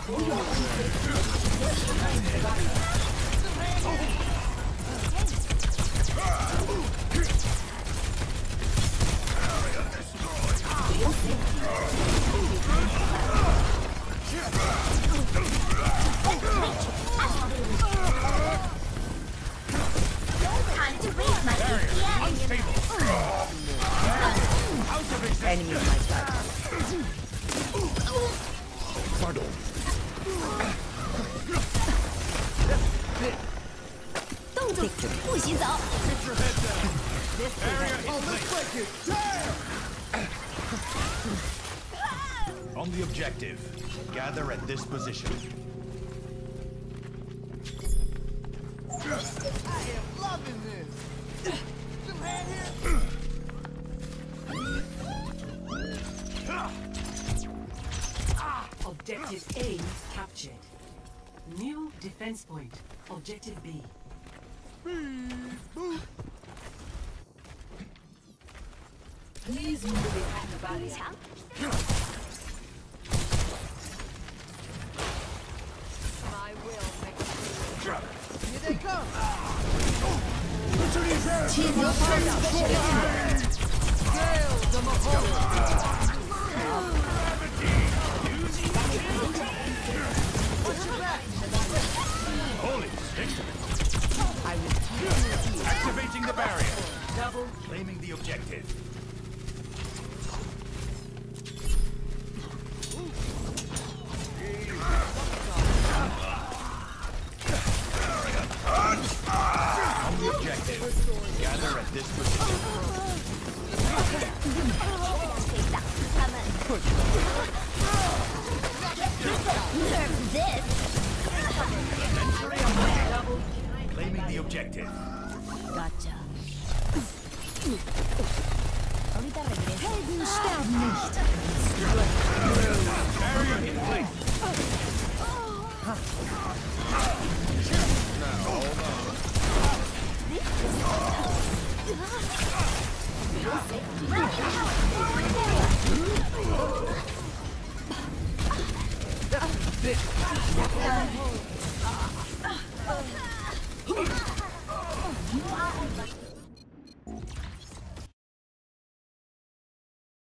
Enemy on my side. Pardon. 动作不许走。 On the objective, gather at this position. I am loving this. Some hand here. Objective A captured. New defense point. Objective B. Please move behind the barrier. 强。 My will make a Here they come. Team your partner. Hail the Mahoney. Holy sticks! I will Activating the barrier. Double. Claiming the objective. On the objective, gather at this position. 他们。Nerf this. Claiming the objective. Gotcha. Ahorita regreso. Helden sterben nicht. Barrier in place.